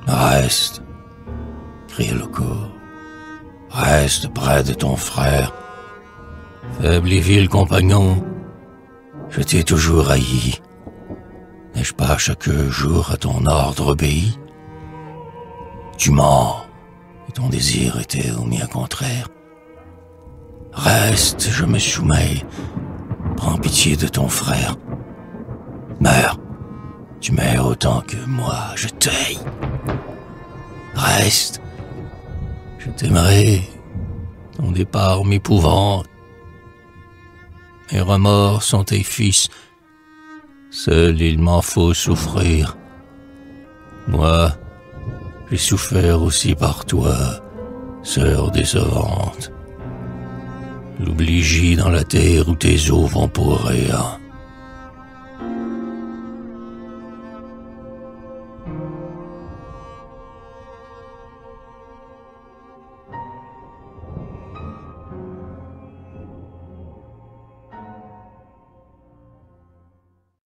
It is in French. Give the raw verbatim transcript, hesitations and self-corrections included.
Reste, cria le corps. Reste près de ton frère. Faible et vil compagnon, je t'ai toujours haï. N'ai-je pas chaque jour à ton ordre obéi? Tu mens, et ton désir était au mien contraire. Reste, je me soumets. Prends pitié de ton frère. Meurs. Tu m'aimes autant que moi, je t'haïs. Reste. Je t'aimerai. Ton départ m'épouvante. Mes remords sont tes fils. Seul il m'en faut souffrir. Moi, j'ai souffert aussi par toi, sœur décevante. L'oubli gît dans la terre où tes os vont pourrir.